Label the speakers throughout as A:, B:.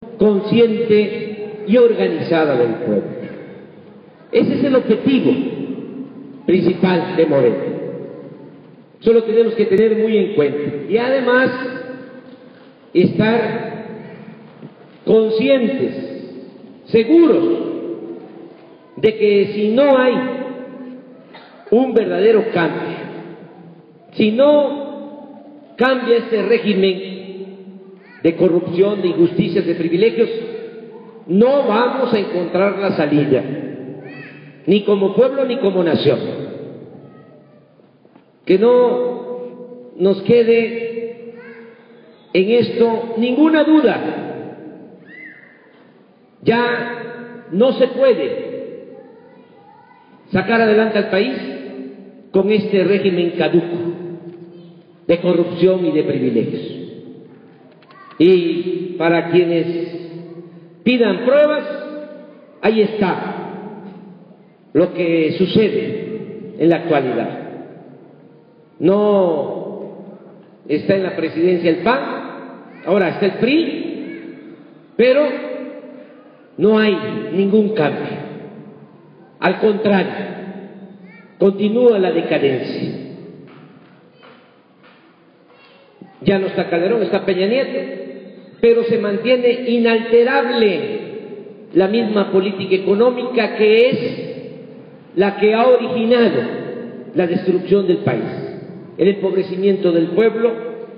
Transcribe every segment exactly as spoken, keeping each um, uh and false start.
A: consciente y organizada del pueblo. Ese es el objetivo principal de Morena. Eso lo tenemos que tener muy en cuenta. Y además, estar conscientes, seguros, de que si no hay un verdadero cambio, si no cambia este régimen de corrupción, de injusticias, de privilegios, no vamos a encontrar la salida, ni como pueblo ni como nación. Que no nos quede en esto ninguna duda. Ya no se puede sacar adelante al país con este régimen caduco de corrupción y de privilegios. Y para quienes pidan pruebas, ahí está lo que sucede en la actualidad. No está en la presidencia el P A N, ahora está el P R I, pero no hay ningún cambio. Al contrario, continúa la decadencia. Ya no está Calderón, está Peña Nieto, pero se mantiene inalterable la misma política económica que es la que ha originado la destrucción del país, el empobrecimiento del pueblo,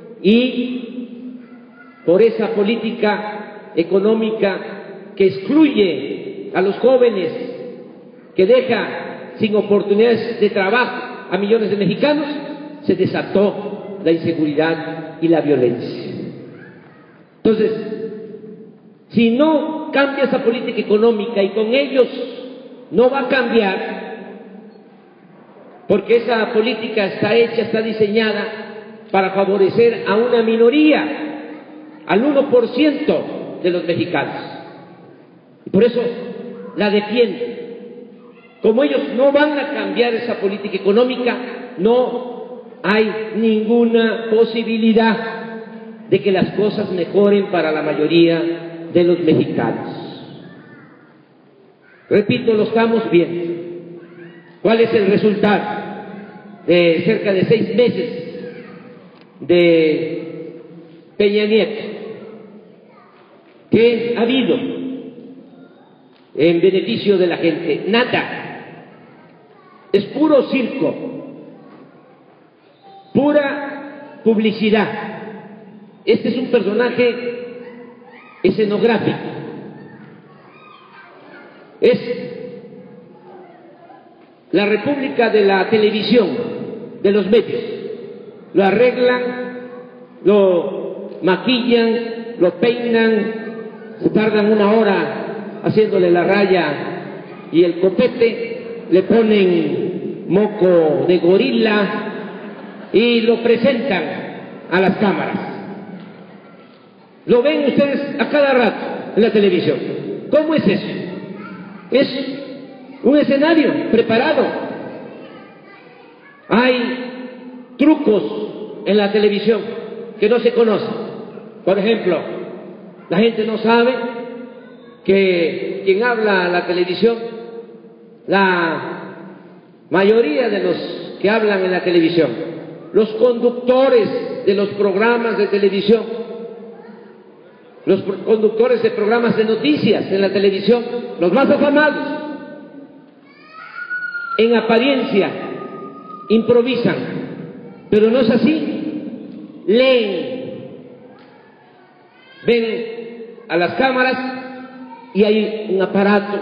A: y por esa política económica que excluye a los jóvenes, que deja sin oportunidades de trabajo a millones de mexicanos, se desató la inseguridad y la violencia. Entonces, si no cambia esa política económica, y con ellos no va a cambiar, porque esa política está hecha, está diseñada para favorecer a una minoría, al uno por ciento de los mexicanos. Y por eso la defiendo. Como ellos no van a cambiar esa política económica, no hay ninguna posibilidad de que las cosas mejoren para la mayoría de los mexicanos. Repito, lo estamos viendo. ¿Cuál es el resultado de cerca de seis meses de Peña Nieto? ¿Qué ha habido en beneficio de la gente? Nada. Es puro circo, pura publicidad. Este es un personaje escenográfico. Es la república de la televisión, de los medios. Lo arreglan, lo maquillan, lo peinan, se tardan una hora haciéndole la raya y el copete, le ponen moco de gorila y lo presentan a las cámaras. Lo ven ustedes a cada rato en la televisión. ¿Cómo es eso? Es un escenario preparado. Hay trucos en la televisión que no se conocen. Por ejemplo, la gente no sabe que quien habla a la televisión, la mayoría de los que hablan en la televisión, los conductores de los programas de televisión, los conductores de programas de noticias en la televisión, los más afamados, en apariencia improvisan, pero no es así. Leen, ven a las cámaras y hay un aparato,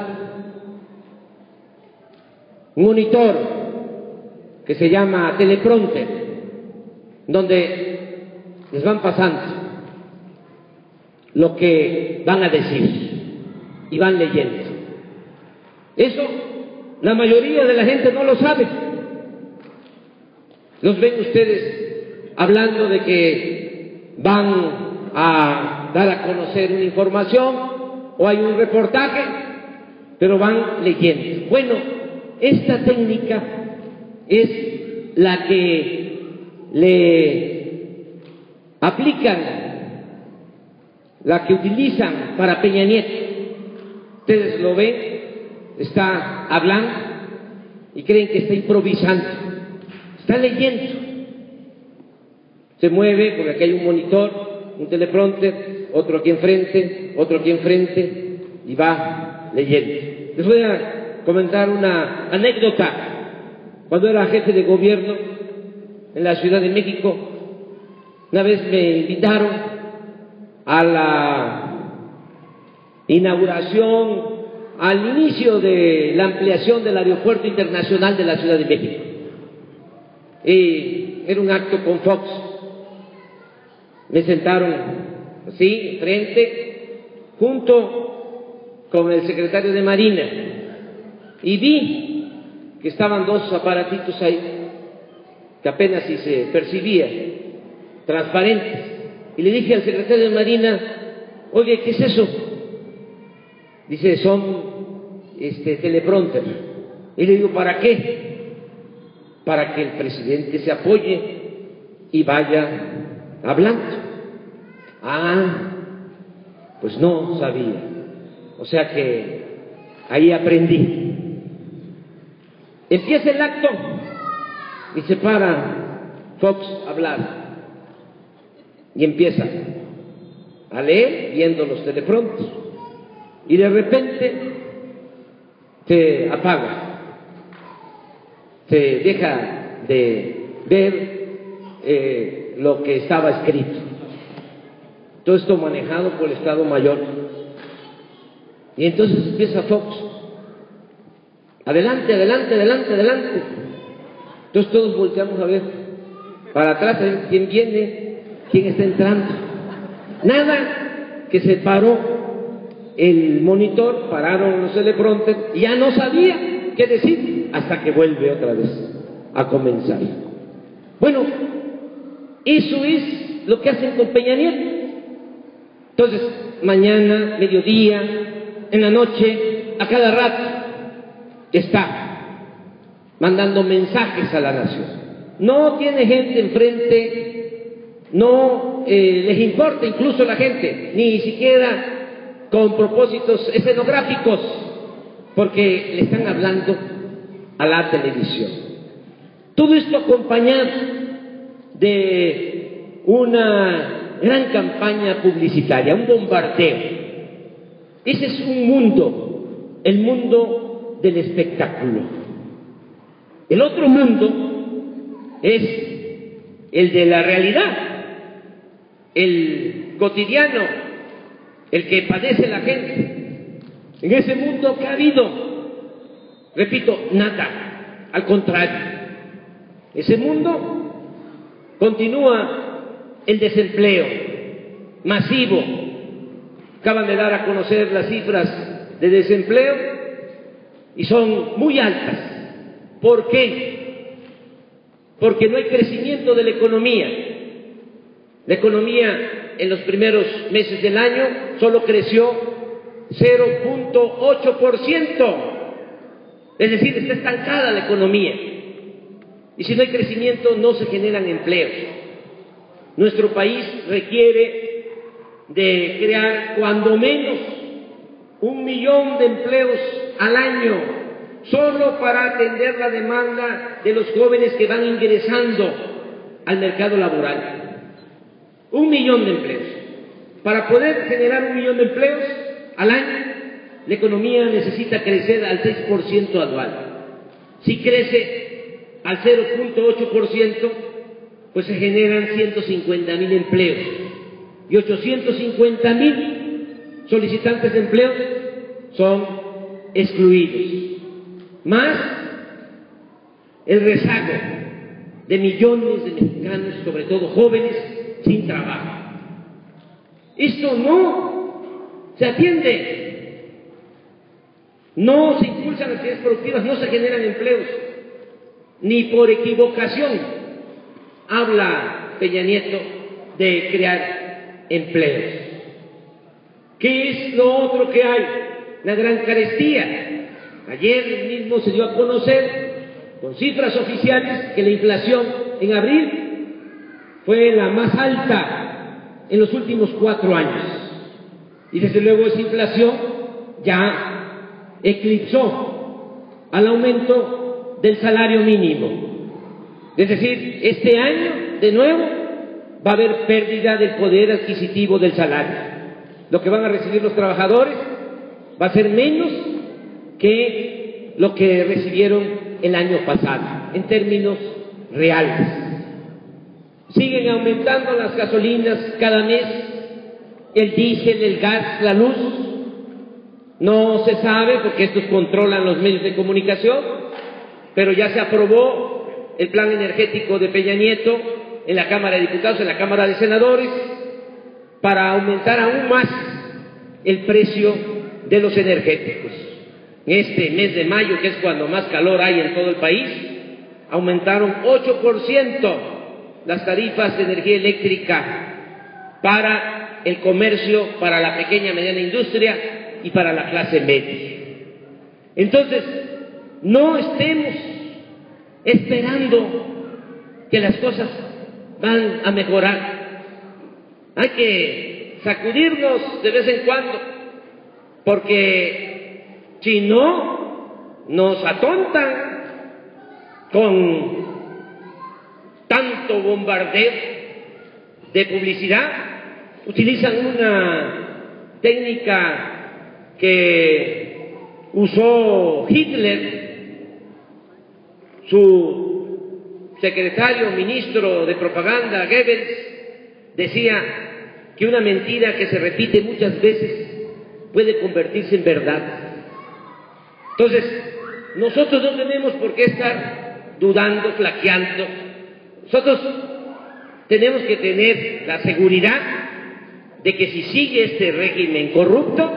A: un monitor que se llama teleprompter, donde les van pasando lo que van a decir y van leyendo. Eso la mayoría de la gente no lo sabe. Los ven ustedes hablando de que van a dar a conocer una información o hay un reportaje, pero van leyendo. Bueno, esta técnica es la que le aplican la que utilizan para Peña Nieto. Ustedes lo ven, está hablando y creen que está improvisando, está leyendo. Se mueve porque aquí hay un monitor, un teleprompter, otro aquí enfrente, otro aquí enfrente y va leyendo. Les voy a comentar una anécdota. Cuando era jefe de gobierno en la Ciudad de México, una vez me invitaron a la inauguración, al inicio de la ampliación del Aeropuerto Internacional de la Ciudad de México. Y era un acto con Fox. Me sentaron así, enfrente, junto con el secretario de Marina, y vi que estaban dos aparatitos ahí, que apenas si se percibía, transparentes. Y le dije al secretario de Marina, oye, ¿qué es eso? Dice, son este, teleprompter. Y le digo, ¿para qué? Para que el presidente se apoye y vaya hablando. Ah, pues no sabía. O sea que ahí aprendí. Empieza el acto y se para Fox a hablar y empieza a leer viendo los teleprompters y de repente se apaga, se deja de ver eh, lo que estaba escrito. Todo esto manejado por el Estado Mayor. Y entonces empieza Fox, adelante, adelante, adelante, adelante. Entonces todos volteamos a ver para atrás, a ver quién viene, quién está entrando. Nada, que se paró el monitor, pararon los teleprompters y ya no sabía qué decir hasta que vuelve otra vez a comenzar. Bueno, eso es lo que hacen con Peña Nieto. Entonces, mañana, mediodía, en la noche, a cada rato, está mandando mensajes a la nación. No tiene gente enfrente, no eh, les importa incluso la gente, ni siquiera con propósitos escenográficos, porque le están hablando a la televisión. Todo esto acompañado de una gran campaña publicitaria, un bombardeo. Ese es un mundo, el mundo del espectáculo. El otro mundo es el de la realidad, el cotidiano, el que padece la gente. En ese mundo que ha habido, repito, nada, al contrario. Ese mundo continúa el desempleo masivo. Acaban de dar a conocer las cifras de desempleo y son muy altas. ¿Por qué? Porque no hay crecimiento de la economía. La economía en los primeros meses del año solo creció cero punto ocho por ciento. Es decir, está estancada la economía. Y si no hay crecimiento, no se generan empleos. Nuestro país requiere de crear cuando menos un millón de empleos al año, solo para atender la demanda de los jóvenes que van ingresando al mercado laboral. Un millón de empleos. Para poder generar un millón de empleos al año, la economía necesita crecer al seis por ciento anual. Si crece al cero punto ocho por ciento, pues se generan ciento cincuenta mil empleos y ochocientos cincuenta mil solicitantes de empleo son excluidos, más el rezago de millones de mexicanos, sobre todo jóvenes, sin trabajo. Esto no se atiende, no se impulsan actividades productivas, no se generan empleos, ni por equivocación habla Peña Nieto de crear empleos. ¿Qué es lo otro que hay? La gran carestía. Ayer mismo se dio a conocer, con cifras oficiales, que la inflación en abril fue la más alta en los últimos cuatro años. Y desde luego esa inflación ya eclipsó al aumento del salario mínimo. Es decir, este año, de nuevo, va a haber pérdida del poder adquisitivo del salario. Lo que van a recibir los trabajadores va a ser menos que lo que recibieron el año pasado, en términos reales. Siguen aumentando las gasolinas cada mes, el diésel, el gas, la luz. No se sabe porque estos controlan los medios de comunicación, pero ya se aprobó el plan energético de Peña Nieto en la Cámara de Diputados, en la Cámara de Senadores, para aumentar aún más el precio de los energéticos. En este mes de mayo, que es cuando más calor hay en todo el país, aumentaron ocho por ciento las tarifas de energía eléctrica para el comercio, para la pequeña y mediana industria y para la clase media. Entonces, no estemos esperando que las cosas van a mejorar. Hay que sacudirnos de vez en cuando, porque si no, nos atontan con tanto bombardeo de publicidad. Utilizan una técnica que usó Hitler, su secretario, ministro de propaganda, Goebbels, decía que una mentira que se repite muchas veces puede convertirse en verdad. Entonces, nosotros no tenemos por qué estar dudando, flaqueando. Nosotros tenemos que tener la seguridad de que si sigue este régimen corrupto,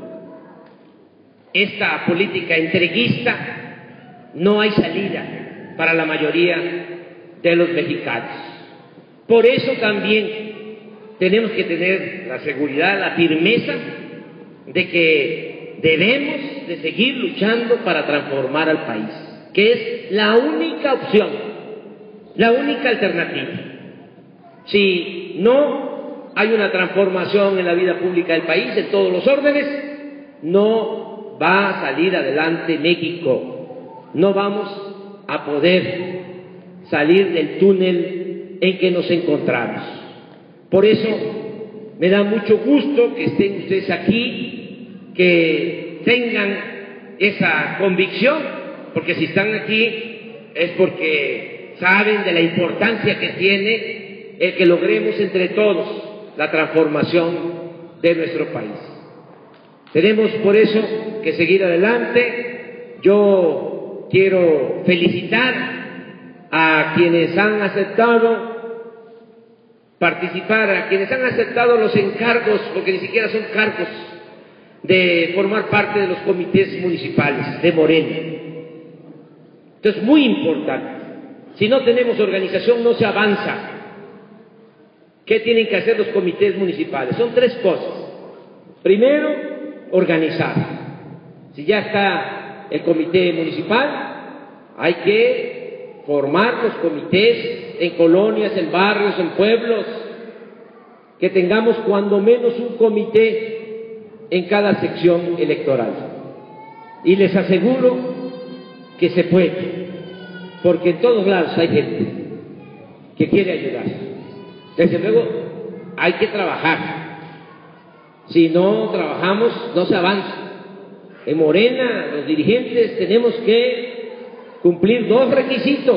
A: esta política entreguista, no hay salida para la mayoría de los mexicanos. Por eso también tenemos que tener la seguridad, la firmeza de que debemos de seguir luchando para transformar al país, que es la única opción, la única alternativa. Si no hay una transformación en la vida pública del país, en todos los órdenes, no va a salir adelante México, no vamos a poder salir del túnel en que nos encontramos. Por eso me da mucho gusto que estén ustedes aquí, que tengan esa convicción, porque si están aquí es porque saben de la importancia que tiene el que logremos entre todos la transformación de nuestro país. Tenemos por eso que seguir adelante. Yo quiero felicitar a quienes han aceptado participar, a quienes han aceptado los encargos, porque ni siquiera son cargos, de formar parte de los comités municipales de Morena. Entonces, muy importante. Si no tenemos organización, no se avanza. ¿Qué tienen que hacer los comités municipales? Son tres cosas. Primero, organizar. Si ya está el comité municipal, hay que formar los comités en colonias, en barrios, en pueblos, que tengamos cuando menos un comité en cada sección electoral. Y les aseguro que se puede, porque en todos lados hay gente que quiere ayudar. Desde luego hay que trabajar. Si no trabajamos, no se avanza. En Morena, los dirigentes tenemos que cumplir dos requisitos: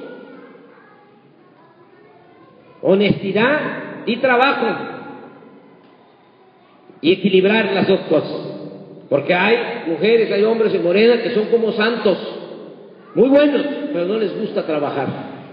A: honestidad y trabajo, y equilibrar las dos cosas, porque hay mujeres, hay hombres en Morena que son como santos, muy buenos, pero no les gusta trabajar,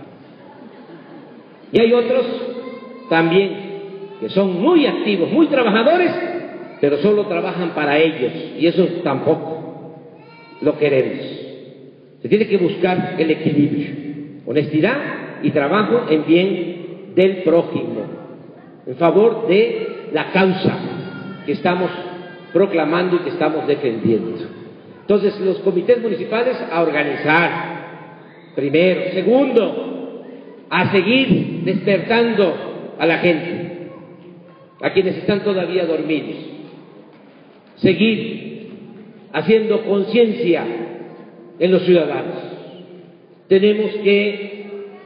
A: y hay otros también que son muy activos, muy trabajadores, pero solo trabajan para ellos, y eso tampoco lo queremos. Se tiene que buscar el equilibrio, honestidad y trabajo en bien del prójimo, en favor de la causa que estamos proclamando y que estamos defendiendo. Entonces, los comités municipales a organizar, primero. Segundo, a seguir despertando a la gente, a quienes están todavía dormidos. seguir haciendo conciencia en los ciudadanos. Tenemos que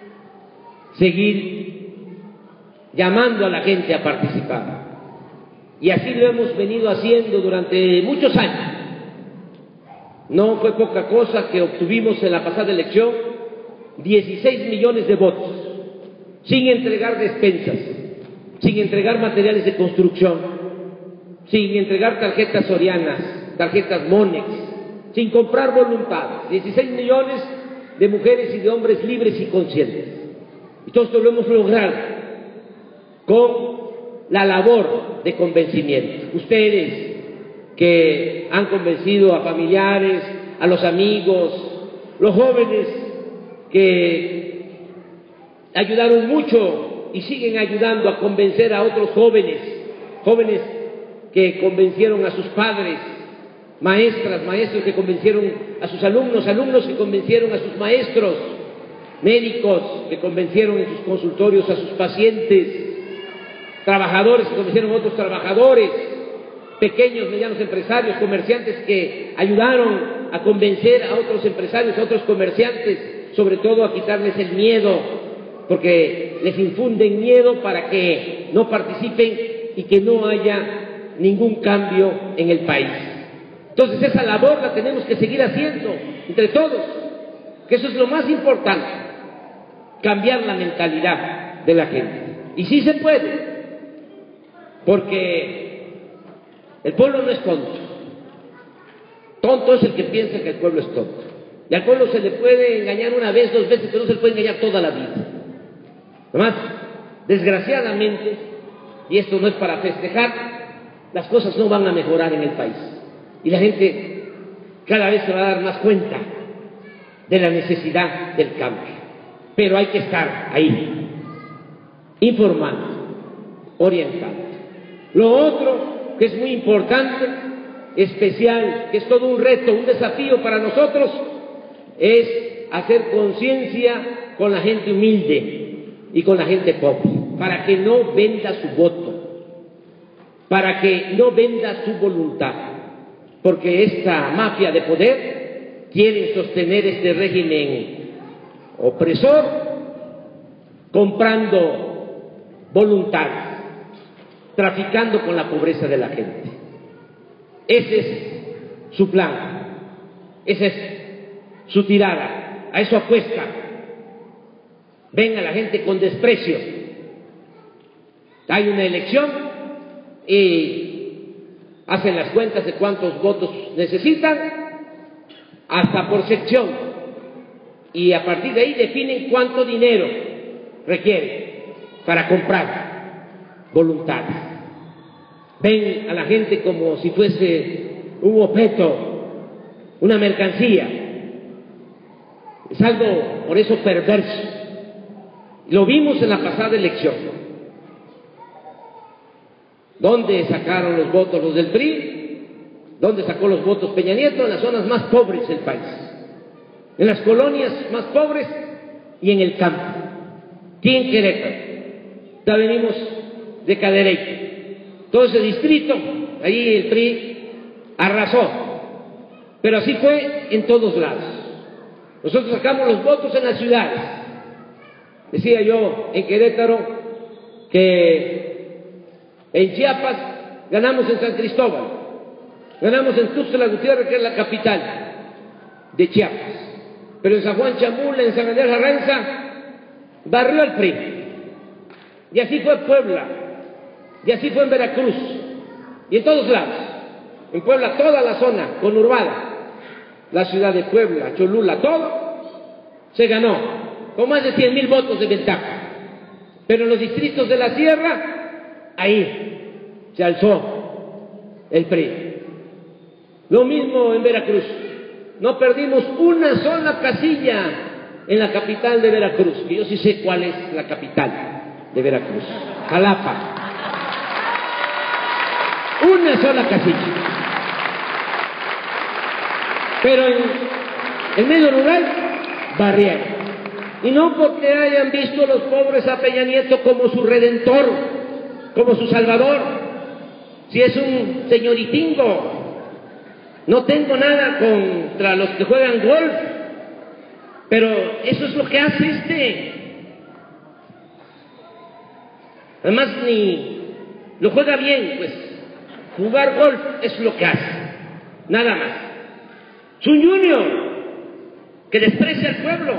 A: seguir llamando a la gente a participar. Y así lo hemos venido haciendo durante muchos años. No fue poca cosa que obtuvimos en la pasada elección dieciséis millones de votos, sin entregar despensas, sin entregar materiales de construcción, sin entregar tarjetas sorianas, tarjetas Monex, sin comprar voluntades. dieciséis millones de mujeres y de hombres libres y conscientes. Y todo esto lo hemos logrado con la labor de convencimiento. Ustedes que han convencido a familiares, a los amigos, los jóvenes que ayudaron mucho y siguen ayudando a convencer a otros jóvenes, jóvenes que convencieron a sus padres, maestras, maestros que convencieron a sus alumnos, alumnos que convencieron a sus maestros, médicos que convencieron en sus consultorios a sus pacientes, trabajadores que convencieron a otros trabajadores, pequeños, medianos empresarios, comerciantes que ayudaron a convencer a otros empresarios, a otros comerciantes, sobre todo a quitarles el miedo, porque les infunden miedo para que no participen y que no haya ningún cambio en el país. Entonces esa labor la tenemos que seguir haciendo entre todos, que eso es lo más importante, cambiar la mentalidad de la gente. Y sí se puede, porque el pueblo no es tonto. Tonto es el que piensa que el pueblo es tonto. Y al pueblo se le puede engañar una vez, dos veces, pero no se le puede engañar toda la vida. Además, desgraciadamente, y esto no es para festejar, las cosas no van a mejorar en el país. Y la gente cada vez se va a dar más cuenta de la necesidad del cambio. Pero hay que estar ahí, informando, orientando. Lo otro que es muy importante, especial, que es todo un reto, un desafío para nosotros, es hacer conciencia con la gente humilde y con la gente pobre, para que no venda su voto, para que no venda su voluntad, porque esta mafia de poder quiere sostener este régimen opresor comprando voluntades, traficando con la pobreza de la gente. Ese es su plan, esa es su tirada, a eso apuesta. Ven a la gente con desprecio. Hay una elección y hacen las cuentas de cuántos votos necesitan, hasta por sección, y a partir de ahí definen cuánto dinero requiere para comprar voluntades. Ven a la gente como si fuese un objeto, una mercancía. Es algo por eso perverso. Lo vimos en la pasada elección. ¿Dónde sacaron los votos los del P R I? ¿Dónde sacó los votos Peña Nieto? En las zonas más pobres del país, en las colonias más pobres y en el campo. Aquí en Querétaro, ya venimos de Cadereyta, todo ese distrito, allí el P R I arrasó, pero así fue en todos lados. Nosotros sacamos los votos en las ciudades. Decía yo en Querétaro que en Chiapas ganamos en San Cristóbal, ganamos en Tuxtla Gutiérrez, que es la capital de Chiapas, pero en San Juan Chamula, en San Andrés Arranza, barrió al P R I. Y así fue Puebla, y así fue en Veracruz, y en todos lados. En Puebla, toda la zona conurbada, la ciudad de Puebla, Cholula, todo se ganó con más de cien mil votos de ventaja. Pero en los distritos de la sierra, ahí se alzó el P R I. Lo mismo en Veracruz. No perdimos una sola casilla en la capital de Veracruz, que yo sí sé cuál es la capital de Veracruz, Jalapa. Una sola casilla. Pero en el medio rural, barrieron. Y no porque hayan visto los pobres a Peña Nieto como su redentor, como su salvador, si es un señoritingo, No tengo nada contra los que juegan golf, pero eso es lo que hace este. Además ni lo juega bien, pues jugar golf es lo que hace, nada más. Es un junior que desprecia al pueblo.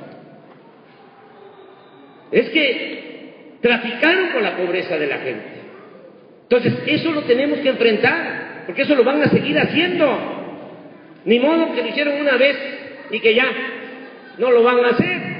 A: Es que traficaron con la pobreza de la gente. Entonces eso lo tenemos que enfrentar, porque eso lo van a seguir haciendo. Ni modo que lo hicieron una vez y que ya no lo van a hacer.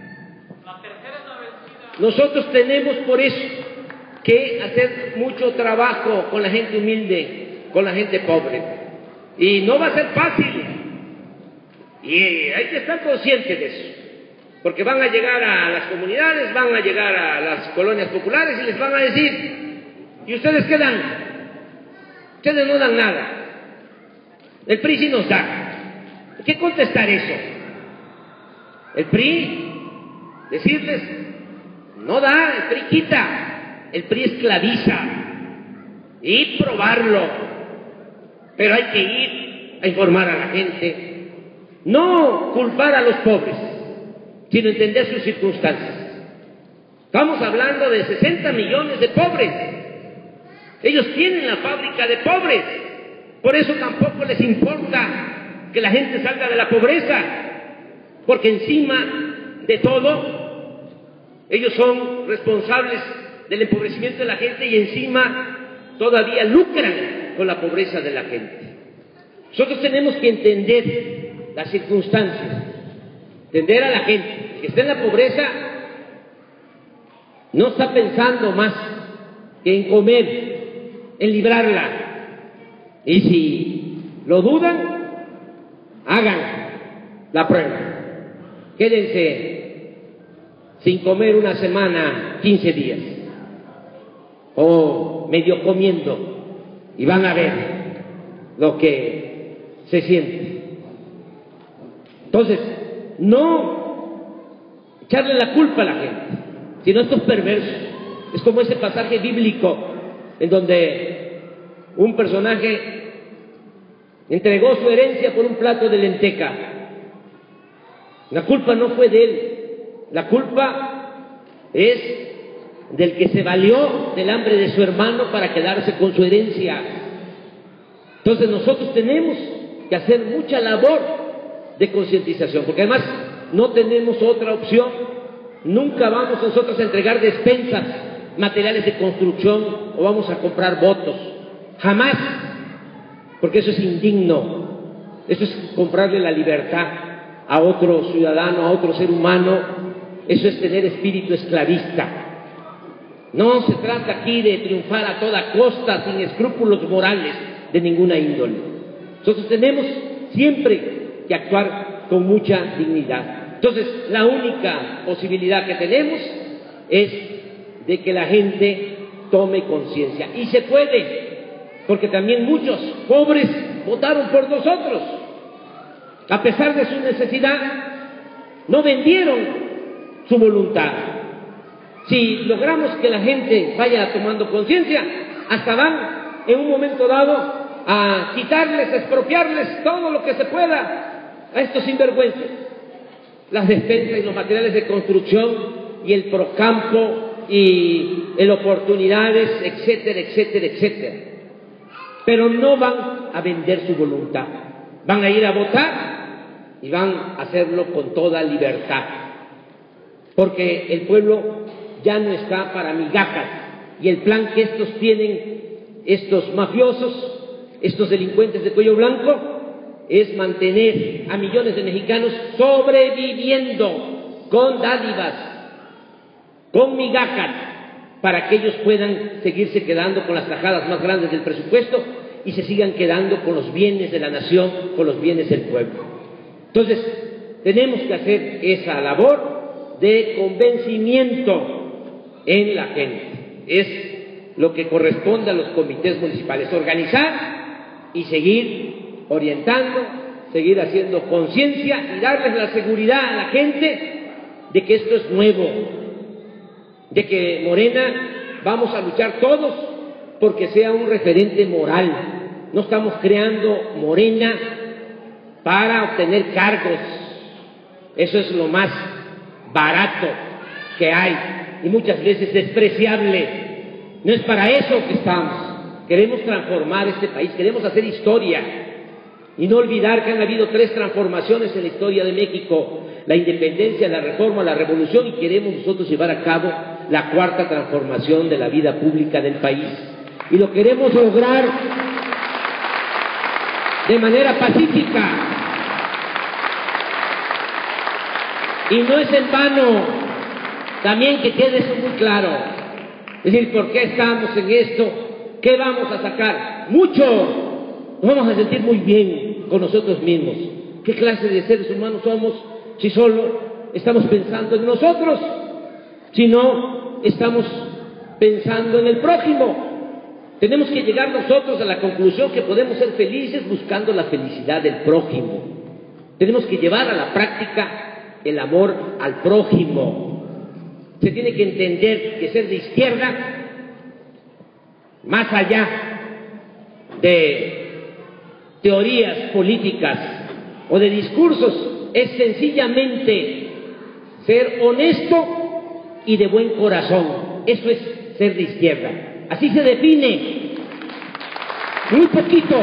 A: Nosotros tenemos por eso que hacer mucho trabajo con la gente humilde, con la gente pobre. Y no va a ser fácil. Y hay que estar conscientes de eso. Porque van a llegar a las comunidades, van a llegar a las colonias populares y les van a decir, ¿y ustedes qué dan? Ustedes no dan nada. El P R I sí nos da. Hay que contestar eso. El P R I, decirles, no da, el P R I quita, el P R I esclaviza, y probarlo. Pero hay que ir a informar a la gente, no culpar a los pobres, sino entender sus circunstancias. Estamos hablando de sesenta millones de pobres. Ellos tienen la fábrica de pobres, por eso tampoco les importa que la gente salga de la pobreza, porque encima de todo, ellos son responsables del empobrecimiento de la gente y encima todavía lucran con la pobreza de la gente. Nosotros tenemos que entender las circunstancias, entender a la gente que está en la pobreza, no está pensando más que en comer, en librarla. Y si lo dudan, hagan la prueba. Quédense sin comer una semana, quince días, o medio comiendo, y van a ver lo que se siente. Entonces, no echarle la culpa a la gente, sino estos perversos. Es como ese pasaje bíblico en donde un personaje entregó su herencia por un plato de lenteja. La culpa no fue de él, la culpa es del que se valió del hambre de su hermano para quedarse con su herencia. Entonces nosotros tenemos que hacer mucha labor de concientización, porque además no tenemos otra opción. Nunca vamos nosotros a entregar despensas, materiales de construcción, o vamos a comprar votos, jamás, porque eso es indigno. Eso es comprarle la libertad a otro ciudadano, a otro ser humano. Eso es tener espíritu esclavista. No se trata aquí de triunfar a toda costa, sin escrúpulos morales de ninguna índole. Nosotros tenemos siempre que actuar con mucha dignidad. Entonces, la única posibilidad que tenemos es de que la gente tome conciencia. Y se puede, porque también muchos pobres votaron por nosotros. A pesar de su necesidad, no vendieron su voluntad. Si logramos que la gente vaya tomando conciencia, hasta van en un momento dado a quitarles, a expropiarles todo lo que se pueda a estos sinvergüenzas, las despensas y los materiales de construcción y el procampo y el oportunidades, etcétera, etcétera, etcétera. Pero no van a vender su voluntad, van a ir a votar y van a hacerlo con toda libertad, porque el pueblo ya no está para migajas, y el plan que estos tienen, estos mafiosos, estos delincuentes de cuello blanco, es mantener a millones de mexicanos sobreviviendo con dádivas, con migajas, para que ellos puedan seguirse quedando con las tajadas más grandes del presupuesto y se sigan quedando con los bienes de la nación, con los bienes del pueblo. Entonces, tenemos que hacer esa labor de convencimiento en la gente. Es lo que corresponde a los comités municipales, organizar y seguir orientando, seguir haciendo conciencia y darles la seguridad a la gente de que esto es nuevo, de que Morena vamos a luchar todos porque sea un referente moral, no estamos creando Morena para obtener cargos. Eso es lo más barato que hay y muchas veces despreciable. No es para eso que estamos. Queremos transformar este país, queremos hacer historia y no olvidar que han habido tres transformaciones en la historia de México: la independencia, la reforma, la revolución, y queremos nosotros llevar a cabo la cuarta transformación de la vida pública del país. Y lo queremos lograr de manera pacífica. Y no es en vano, también que quede eso muy claro. Es decir, ¿por qué estamos en esto? ¿Qué vamos a sacar? Mucho. Nos vamos a sentir muy bien con nosotros mismos. ¿Qué clase de seres humanos somos si solo estamos pensando en nosotros? Si no estamos pensando en el prójimo. Tenemos que llegar nosotros a la conclusión que podemos ser felices buscando la felicidad del prójimo. Tenemos que llevar a la práctica el amor al prójimo. Se tiene que entender que ser de izquierda, más allá de teorías políticas o de discursos, es sencillamente ser honesto y de buen corazón. Eso es ser de izquierda. Así se define. Muy poquito.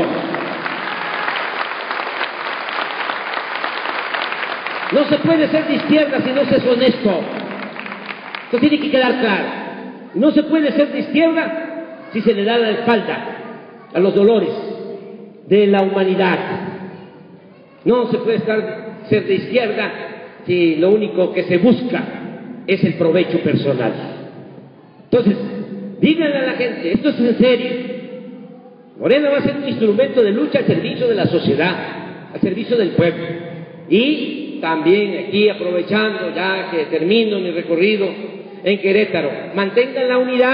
A: No se puede ser de izquierda si no se es honesto. Esto tiene que quedar claro. No se puede ser de izquierda si se le da la espalda a los dolores de la humanidad. No se puede estar, ser de izquierda si lo único que se busca es el provecho personal. Entonces, díganle a la gente, esto es en serio. Morena va a ser un instrumento de lucha al servicio de la sociedad, al servicio del pueblo. Y también aquí, aprovechando ya que termino mi recorrido en Querétaro, mantengan la unidad.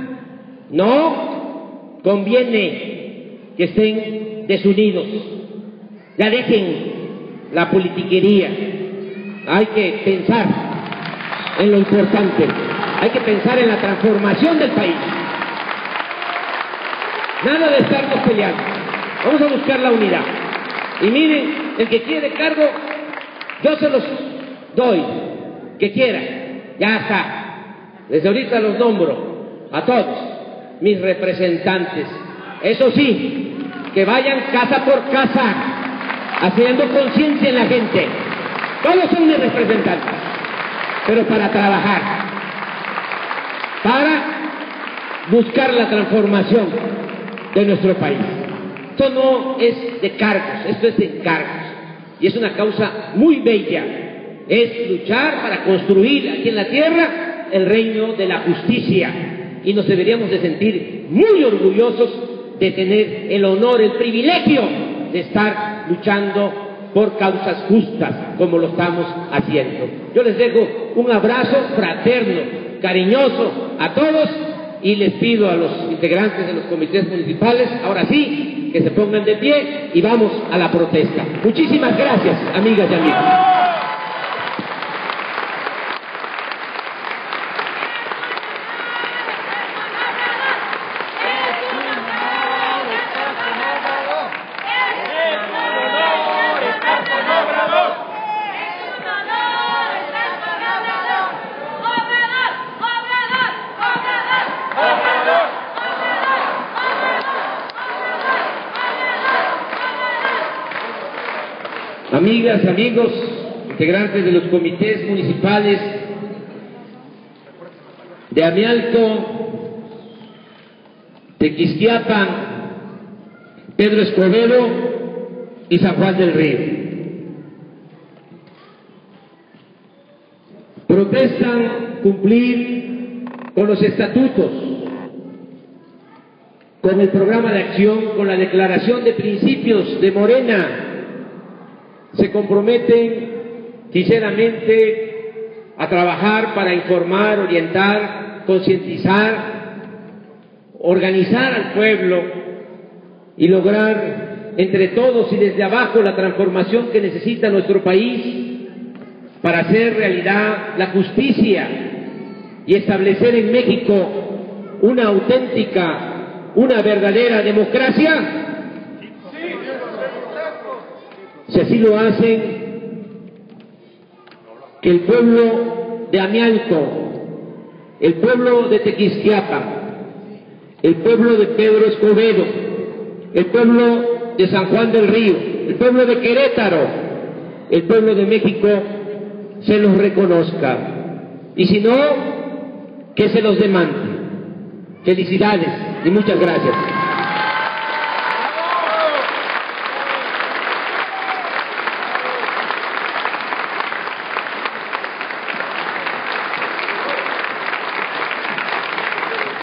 A: No conviene que estén desunidos. Ya dejen la politiquería. Hay que pensar en lo importante. Hay que pensar en la transformación del país. Nada de estarnos peleando. Vamos a buscar la unidad. Y miren, el que quiere cargo, yo se los doy. Que quiera, ya está. Desde ahorita los nombro a todos mis representantes. Eso sí, que vayan casa por casa, haciendo conciencia en la gente. Todos son mis representantes, pero para trabajar, para buscar la transformación de nuestro país. Esto no es de cargos, esto es de encargos. Y es una causa muy bella. Es luchar para construir aquí en la tierra el reino de la justicia. Y nos deberíamos de sentir muy orgullosos de tener el honor, el privilegio de estar luchando por causas justas como lo estamos haciendo. Yo les dejo un abrazo fraterno, cariñoso a todos y les pido a los integrantes de los comités municipales, ahora sí, que se pongan de pie y vamos a la protesta. Muchísimas gracias, amigas y amigos. Amigas, amigos, integrantes de los comités municipales de Amialco, Tequisquiapan, Pedro Escobedo y San Juan del Río. Protestan cumplir con los estatutos, con el programa de acción, con la declaración de principios de Morena. Se comprometen sinceramente a trabajar para informar, orientar, concientizar, organizar al pueblo y lograr entre todos y desde abajo la transformación que necesita nuestro país para hacer realidad la justicia y establecer en México una auténtica, una verdadera democracia Si así lo hacen, que el pueblo de Amialco, el pueblo de Tequisquiapan, el pueblo de Pedro Escobedo, el pueblo de San Juan del Río, el pueblo de Querétaro, el pueblo de México se los reconozca, y si no, que se los demande. Felicidades y muchas gracias.